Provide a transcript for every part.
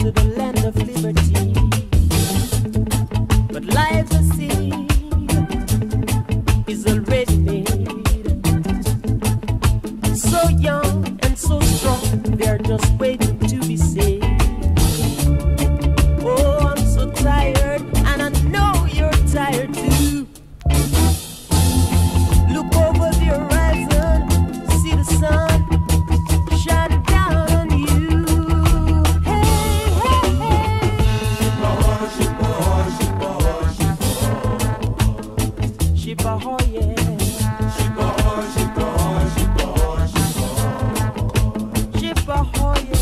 to the land of liberty. But life I see is already made. So young and so strong, they're just waiting to be saved. Oh, I'm so tired, and I know you're tired too. Look over the horizon, see the sun shining down on you. Hey, hey, hey. Shibaho, yeah. Shibaho, yeah.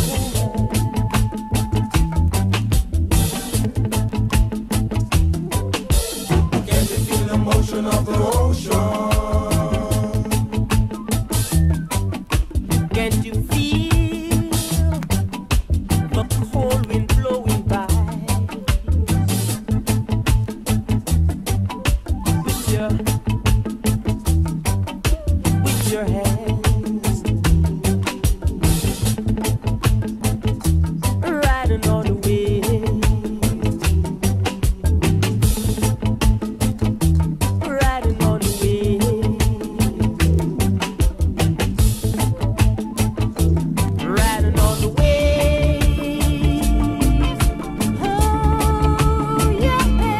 Can you feel the motion of the ocean? Can't you feel the cold wind blowing by? With your hands, riding on the wind, riding on the wind, riding on the waves. Oh yeah.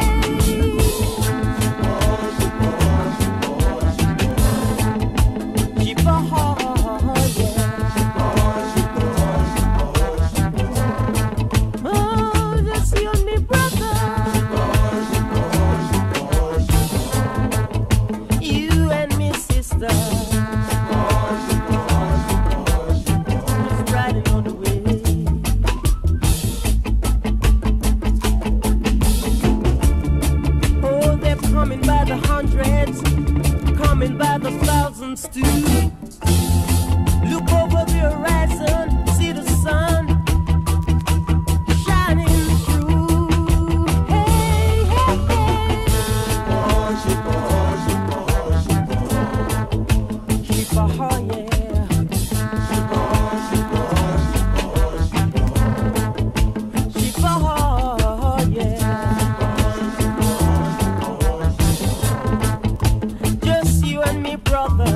Oh, just you and me, brother. You and me, sister. Just riding on the wave. Oh, they're coming by the hundreds, coming by the thousands too. Look over the horizon, see the sun shining through. Hey, hey, hey. Shibaho, yeah. Shibaho, yeah. Just you and me, brother.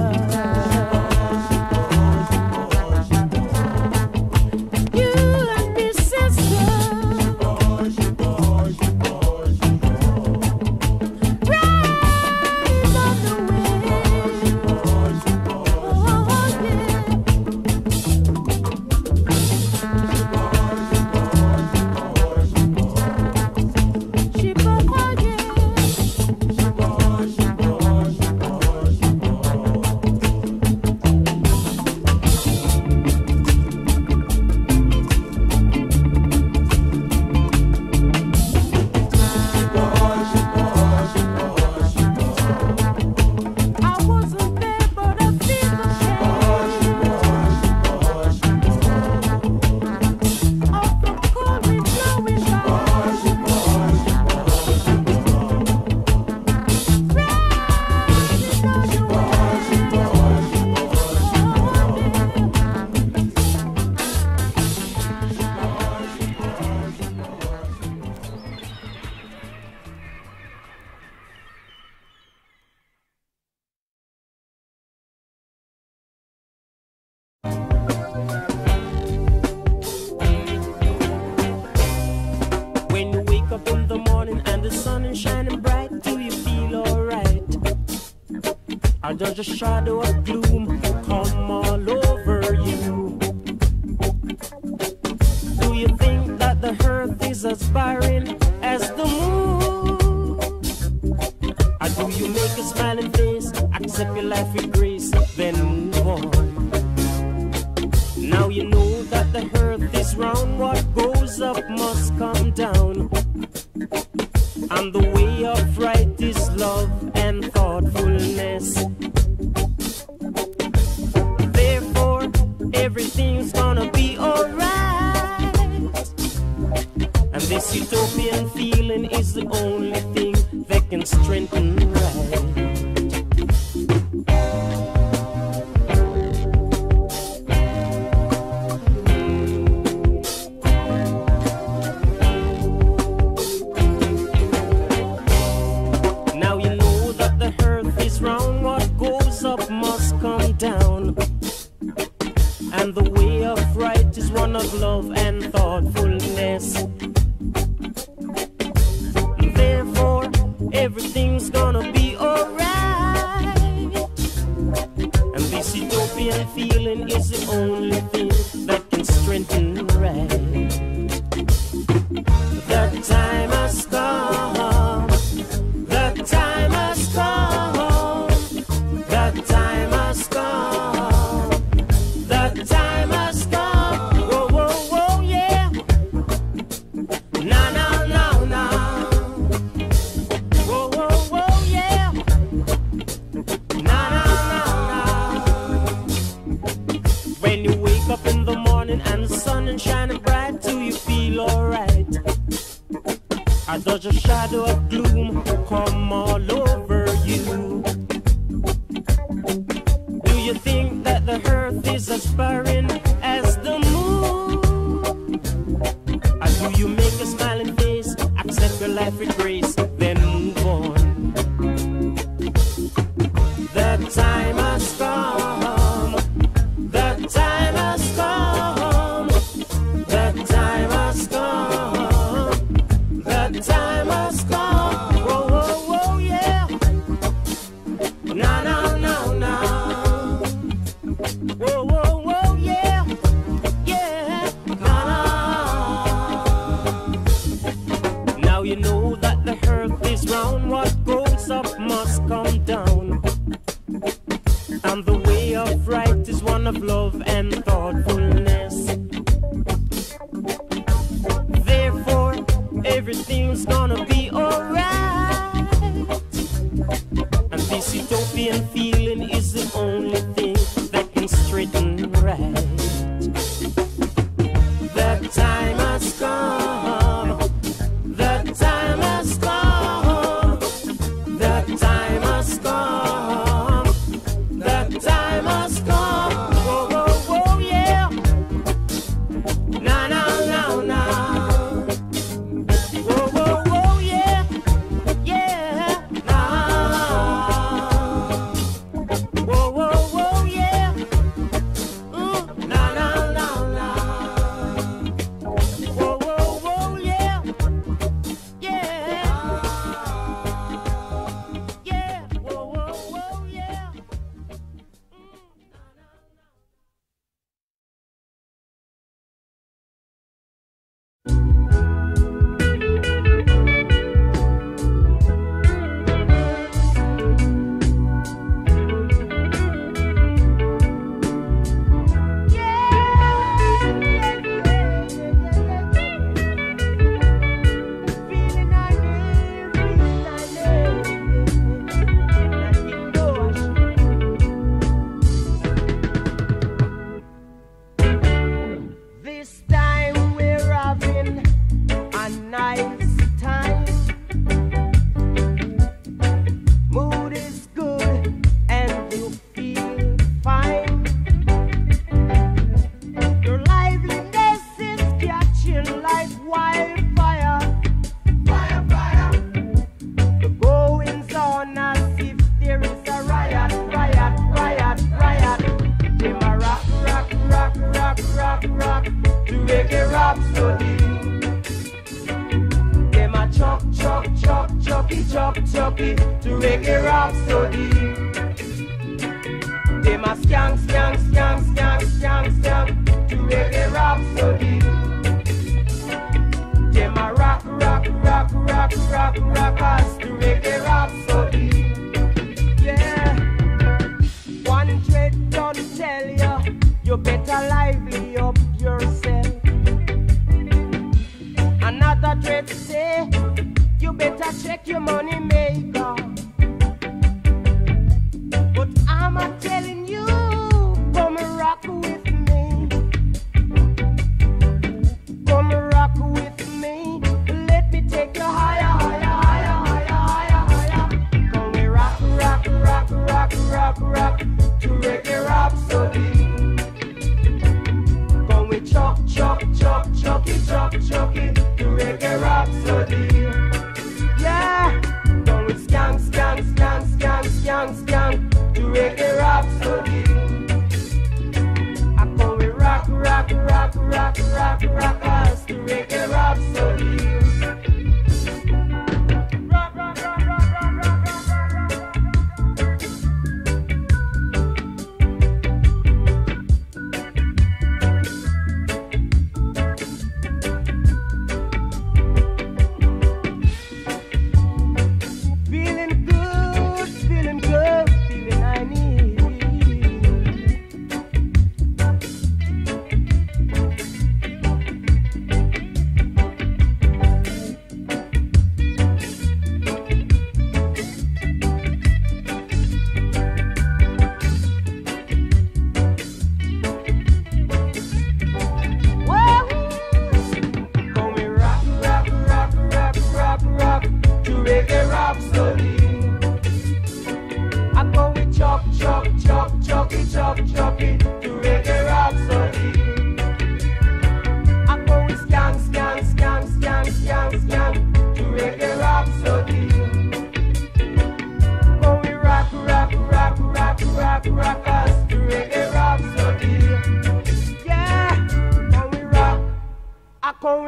You and me, sister. Riding on the wave. Oh, yeah. Shibaho, yeah. I wasn't there, but I feel the pain of the cold wind blowing by. Riding on the When you wake up in the morning and the sun is shining bright, do you feel alright? Or does a shadow of gloom come all over you? Do you think that the earth is as barren as the moon? Or do you make a smiling face, accept your life with grace, then move on? Now you know that the earth is round, what goes up must come down. And the way of right is love and thoughtfulness. Therefore, everything's gonna be alright. And this utopian feeling is the only thing that can strengthen right. thoughtfulness. Therefore, everything's gonna be alright. And this utopian feeling is the only thing that can strengthen right. The time has come. The time has come. The time has come. The time has come. Whoa, whoa, whoa, yeah. Na, na, na, na. Whoa, whoa, whoa, yeah. Na, na, na, na. When you wake up in the morning and the sun is shining bright, do you feel alright? Or does a shadow of gloom come all over you? Do you think that the earth is as barren as the moon? Or do you make a smiling face, accept your life with grace, then move on? The time has come. The time has come. The time has come. The time has come. Whoa, whoa, whoa, yeah. Na, na, na, na. Whoa, whoa, whoa, yeah. Yeah. Na, na. Now you know that the earth is round. What goes up must come down. And the way of right is one of love and thoughtfulness. Therefore, everything's gonna be alright. And this utopian feeling is the only thing that can straighten right. The time has come. The time has come. The time has come. The time has come. Whoa, whoa, whoa, yeah. Na, na, na, na. Whoa, whoa, whoa, yeah. Yeah. Na. Whoa, whoa, whoa, yeah. Na, na, na, na. Whoa, whoa, whoa, yeah. Yeah. Yeah. Whoa, whoa, whoa, yeah. This time we're having a nice time. Mood is good and you feel fine. Your liveliness is catching like wildfire. Fire, fire. The goings on as if there is a riot, riot, riot, riot. Them a rock, rock, rock, rock, rock, rock. To reggae rhapsody. Them a chop, chop, chop, choppy, chop, choppy. To reggae rhapsody. Them a skank, skank, skank, skank, skank, skank. To reggae rhapsody. Them a rock, rock, rock, rock, rock, rockers. To reggae rhapsody. Yeah. One dread don't tell ya, you better lively up yourself. Another dread say, you better check your money maker. But I'm a telling you, come rock with me. Come rock with me. Let me take you higher, higher, higher, higher, higher, higher. Come we rock, rock, rock, rock, rock, rock. To reggae rhapsody. Come we chop, chop, chop, chocky, chop, chocky. To reggae rhapsody. Yeah. Come we skank, skank, skank, skank, skank, skank. To reggae rhapsody. I come we rock, rock, rock, rock, rock, rockers.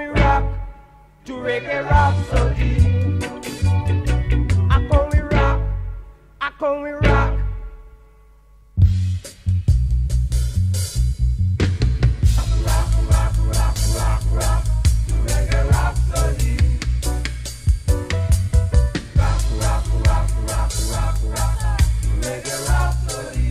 we rock to reggae rhapsody. I come we rock, I come we rock. Rock, rock, rock, rock, rock to reggae rhapsody. Rock, rock, rock, rock, rock, rock to reggae rhapsody.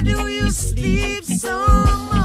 do you sleep so much?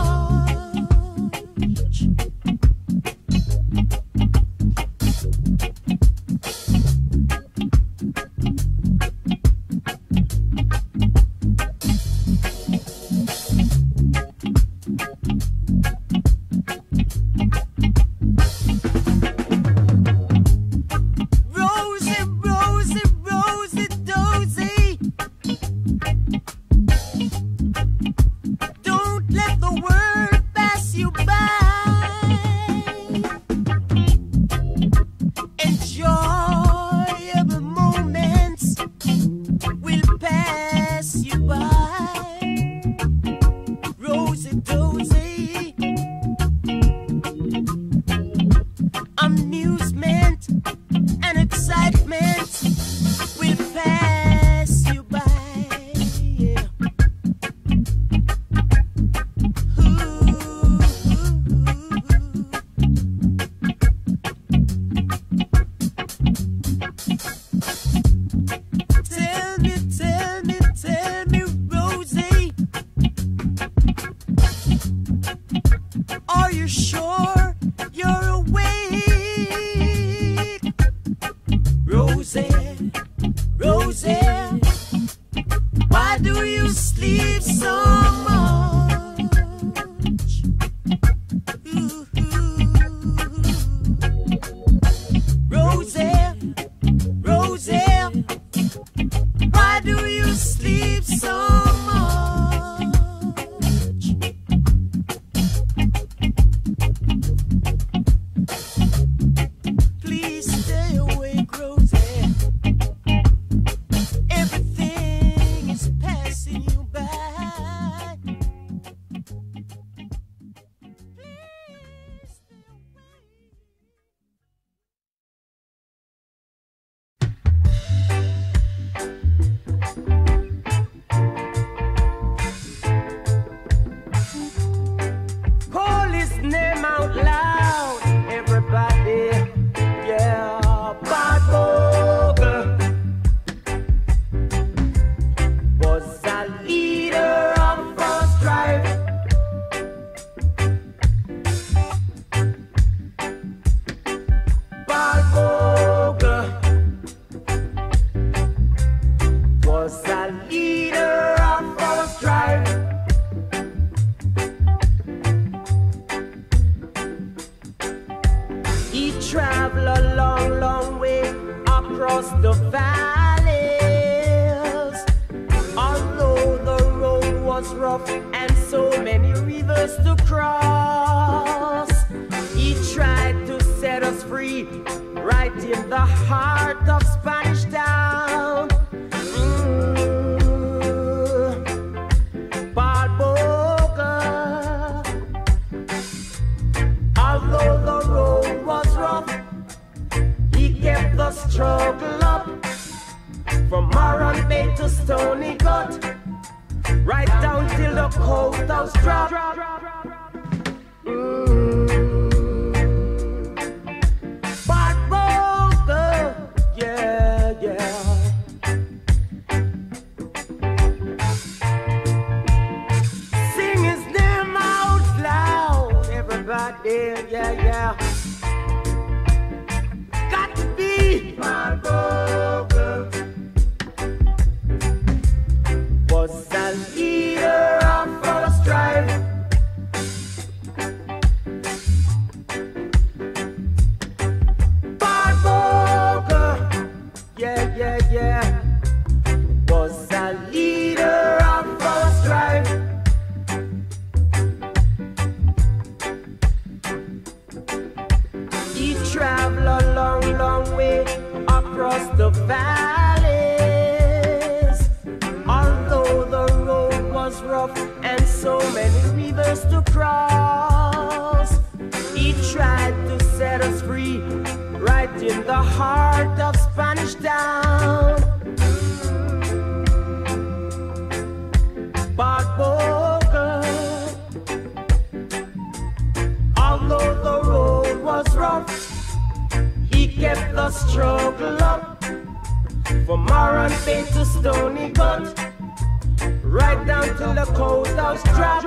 right down to the coast of Strap.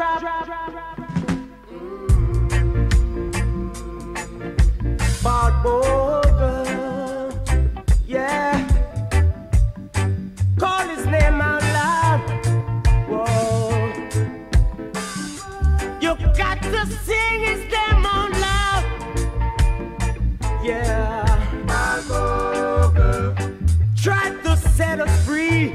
Barboga, yeah. Call his name out loud. Whoa. You got to sing his name out loud. Yeah. Barboga, try to set us free.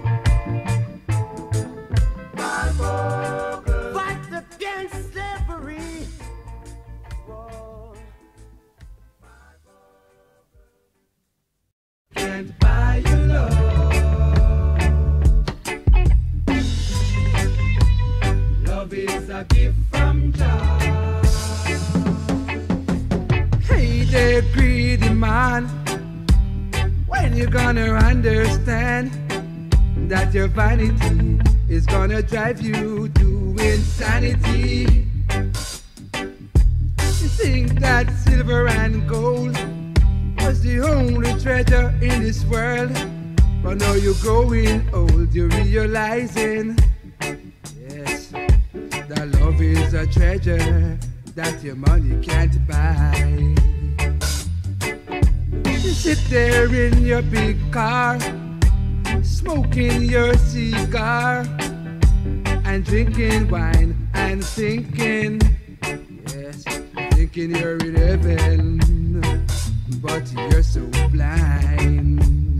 Barboga, fight against slavery. Whoa. Can't buy your love. Love is a gift from God. Hey there, greedy man. When you gonna understand that your vanity is gonna drive you to insanity? You think that silver and gold was the only treasure in this world, but now you're growing old, you're realizing, yes, that love is a treasure that your money can't buy. You sit there in your big car, smoking your cigar, and drinking wine and thinking, yes, thinking you're in heaven. But you're so blind.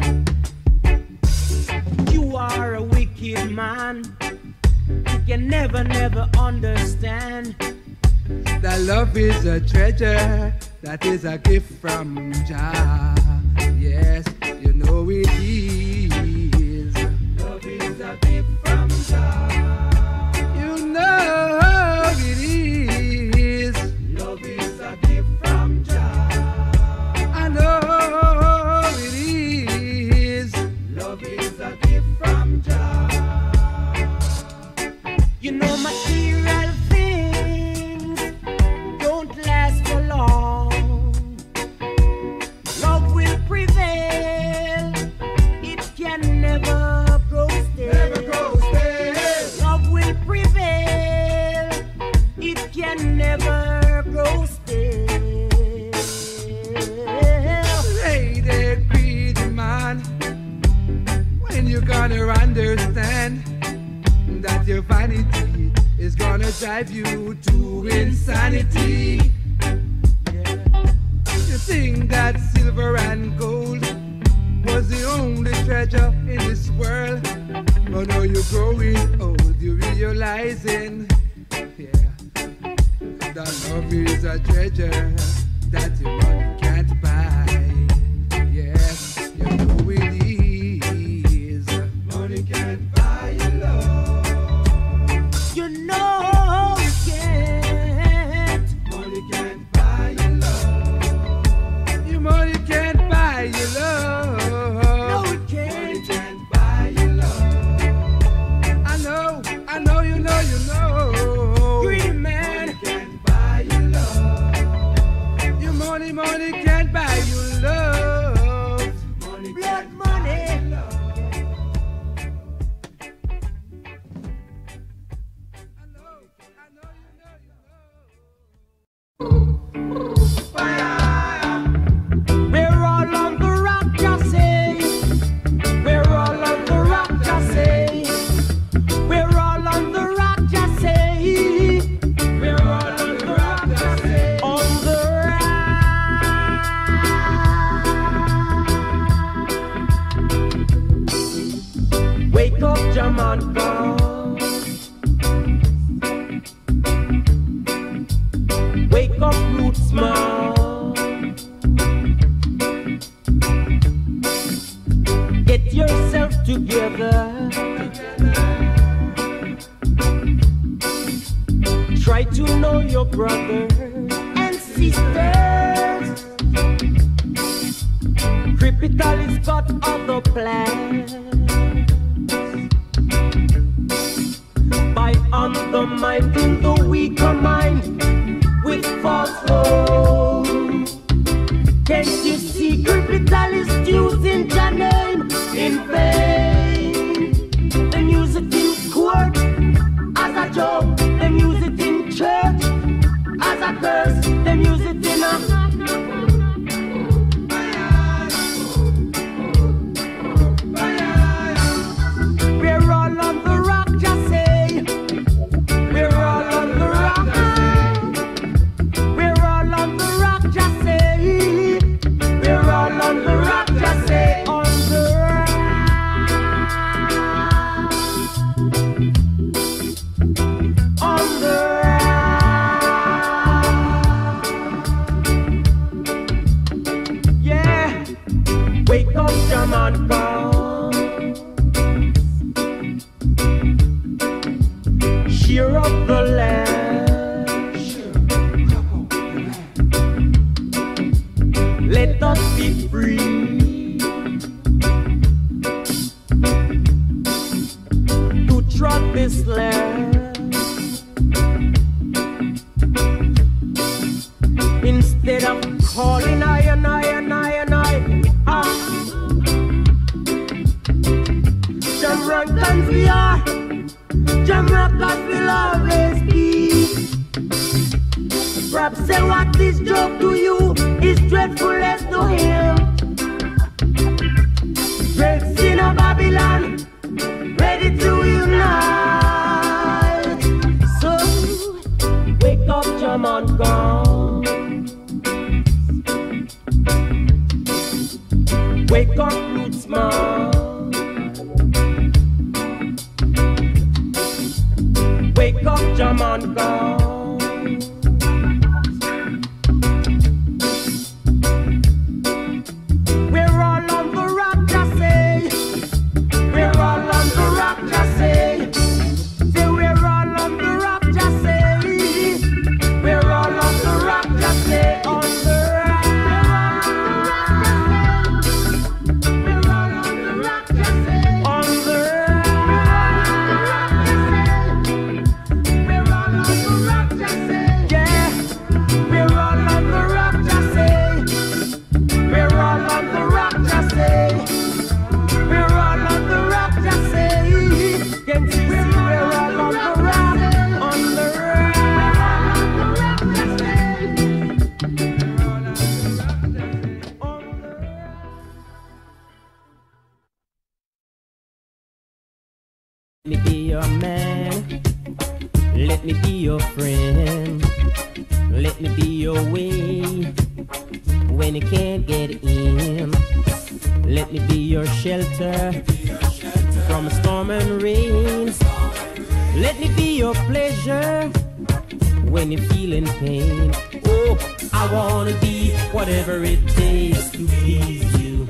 You are a wicked man. You can never understand that love is a treasure, that is a gift from Jah. Yes, you know it is. Love is a gift from Jah. You know it is. Love is a gift from Jah. I know it is. Love is a gift from Jah. You know material things don't last for long. Love will prevail. It can never grow stale. Never grow stale. Love will prevail. It can never grow stale. Hey there, greedy man. When you gonna understand that your vanity is gonna drive you to insanity? Yeah. You think that silver and gold was the only treasure in this world, but now you're growing old, you're realizing, yeah, that love is a treasure that your money can't buy. Yes, you know it is. Money can't buy your love. You know you can't. Money can't buy your love. Your money can't buy your love. No, it can't. Money can't buy your love. I know, you know. Greedy man. Money can't buy your love. Your money can't buy your love. Money Blood can't money. buy your love. We're all on the rock, just say. We're all on the rock, just say. We're all on the rock, just say. We're all on the rock, just say. On the rock. Wake up, Jamaica. Wake up, Rootsman. Get yourself together. Try to know your brothers and sisters. Cripital has got other plans. By undermining the weaker mind with false hope. Can't you see capitalists using your name in vain? The music you cheer up the land. Let us be free to trot this land instead of calling I. Jamaican we are, Jamaican will always be. Perhaps say what this joke to you is dreadful as to him. Great sin of Babylon, ready to unite. So wake up, Jamaica. Wake up, Rootsman. Wake up, Jamaica. We're all on the rock, just say. We're all on the rock, just say. Say we're all on the rock, just say. We're all on the rock, just say. On the rock. We're all on the rock, just say. On the Let me be your man, let me be your friend, let me be your way when you can't get in. Let me be your shelter from storm and rain. Let me be your pleasure when you're feeling pain. Oh, I wanna be whatever it takes to please you.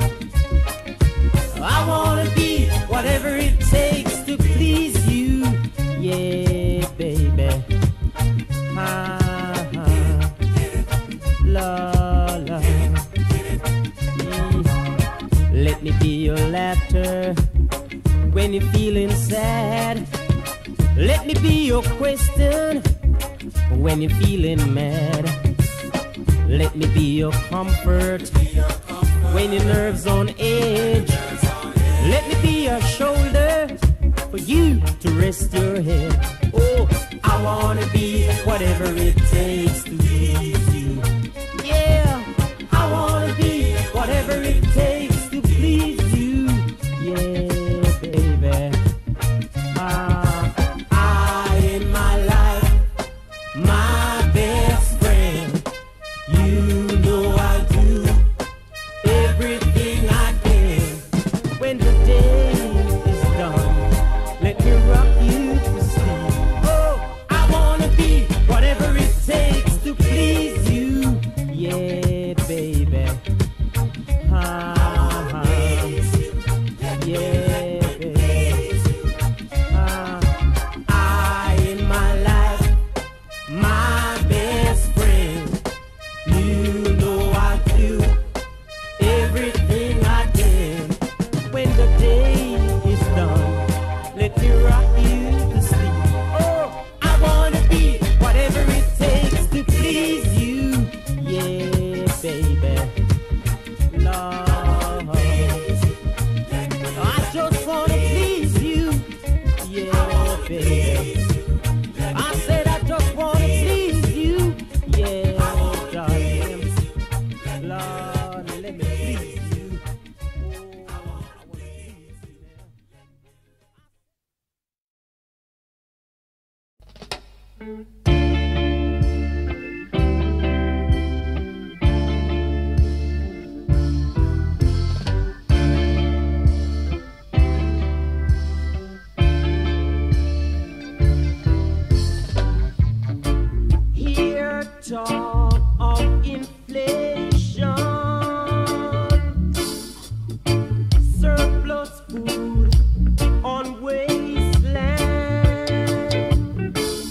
I wanna be whatever it takes to please you, yeah, baby. Ha, ha. La, la. Let me be your laughter when you're feeling sad. Let me be your question when you're feeling mad. Let me be your comfort when your nerves on edge. Let me be your shoulder for you to rest your head. Oh, I wanna be whatever it takes to please you. Yeah, I wanna be whatever it takes to please you. Yeah, baby. I in my life, my best friend. You know I do everything I can. When the day is done, let me rock you to sleep. Oh, I wanna be whatever it takes to please you. Yeah, baby. Ha, ha. Yeah, baby. I in my life, my best friend. You know I do everything I can. When the day is done, let me rock you to sleep. Oh, I wanna be whatever it takes to please you. Yeah, baby. Lord, I just wanna please you. Yeah, baby. I said I just wanna please you. Yeah, darling. Lord, let me please you. Oh, I wanna please you now. Hear talk of inflation, surplus food on wasteland.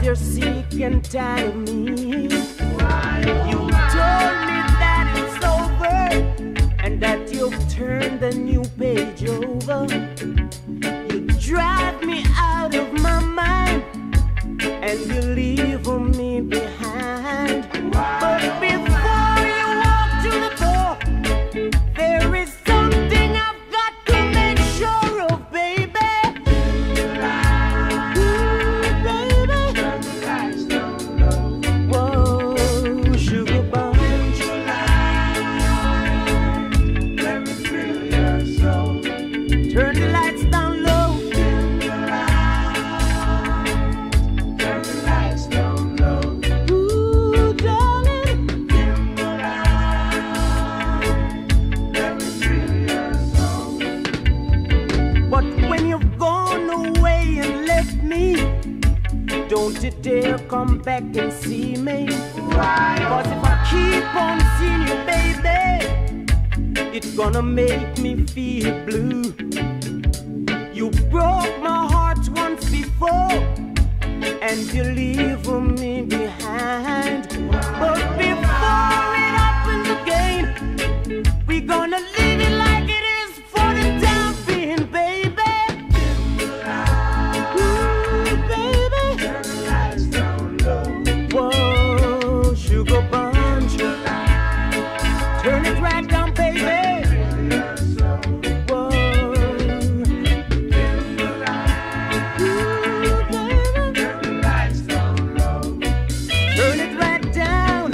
you're sick and tired of me. You told me that it's over and that you've turned the new page over. You drive me out of my mind and you leave me behind. But before you walk to the door, there is something I've got to make sure of, baby. Don't you dare come back and see me. Cause if I keep on seeing you, baby, it's gonna make me feel blue. You broke my heart once before and you leave me behind. But before it happens again, we're gonna leave it like it is for the time being, baby. Turn it right down, baby. Whoa. Turn it right down.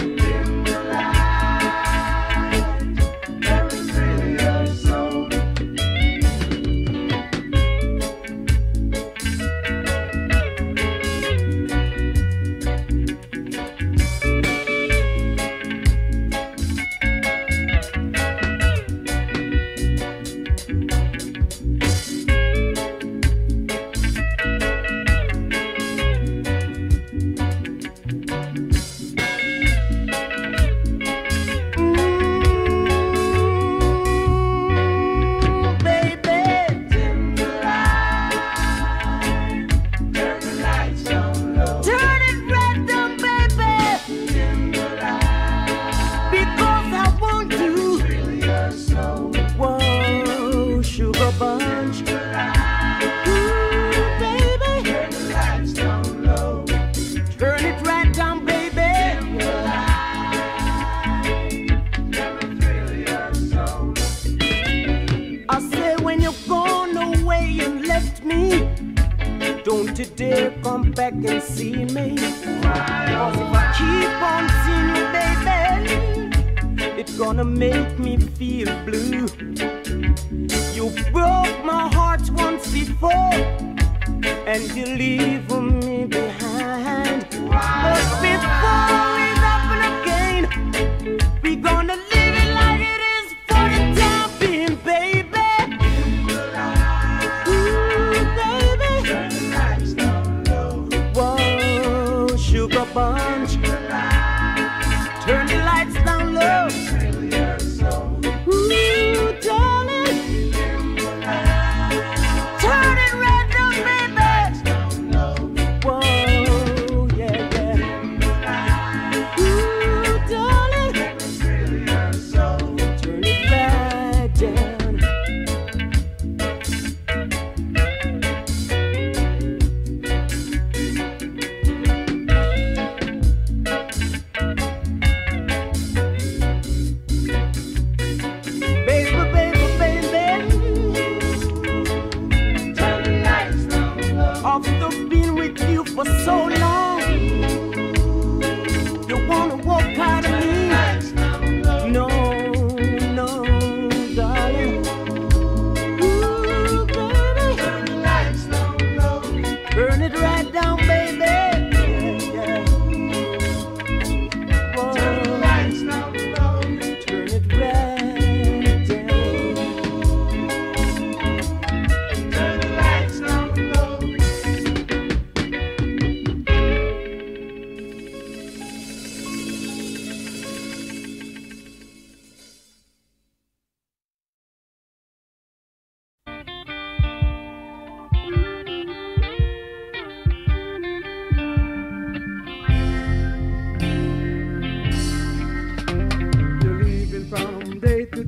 Don't you dare come back and see me. Cause if I keep on seeing you, baby, it's gonna make me feel blue. You broke my heart once before and you leave me behind. But before it happens again, we gonna leave it like it is for the time being, baby. Sugar bunch, turn the lights down low. Ooh, darling, turn it right down, baby. Whoa, yeah, yeah.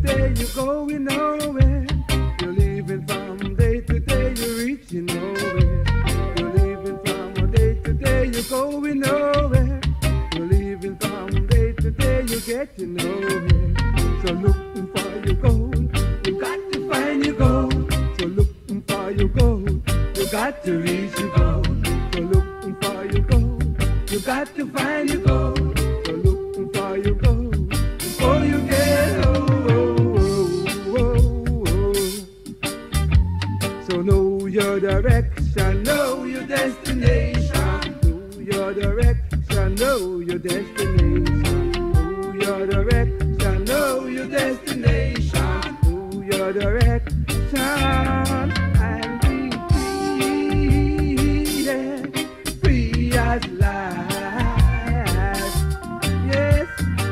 day, you're going nowhere. You're living from day to day, you're reaching nowhere. You're living from day to day, you're going nowhere. You're living from day to day, you're getting nowhere. So looking for your gold, you got to find your gold. So looking for your gold, you got to reach your gold. So looking for your gold, you got to find your gold. So looking for your gold before you get home. So know your direction, know your destination. Know your direction, know your destination. Know your direction, know your destination. Know your direction, and be free, yeah, free as life. Yes,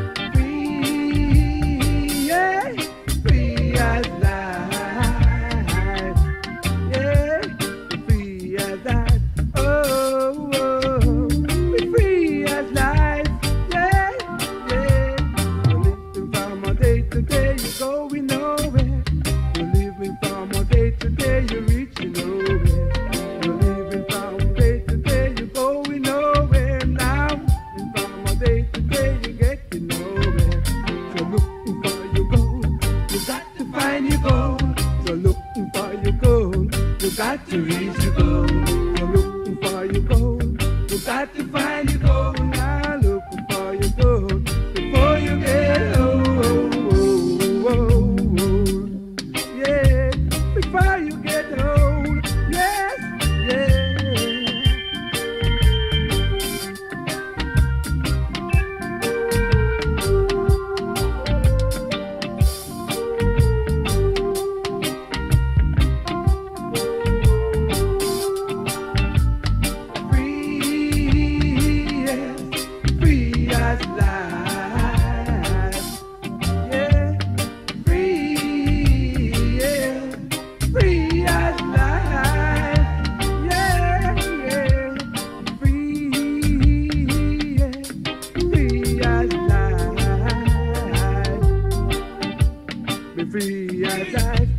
free, yeah, free as life. Yeah, free as life. Oh, oh, be free as life. Yeah, yeah. You're living from a day to day, you're going nowhere. You're living from a day to day, you're reaching nowhere. You're living from day to day, you're going nowhere now. And from a day to day, you're getting nowhere. So looking for your gold, you got to find your gold. So looking for your gold, you got to reach your gold. So looking for your gold, you got to find your gold. Now looking for your gold before you get old. Yeah, before you get old. Yes, yeah. Free, yes, free as life. Yeah, free, yeah, free as life. Yeah, yeah, free, yeah, free as life. Be free as life.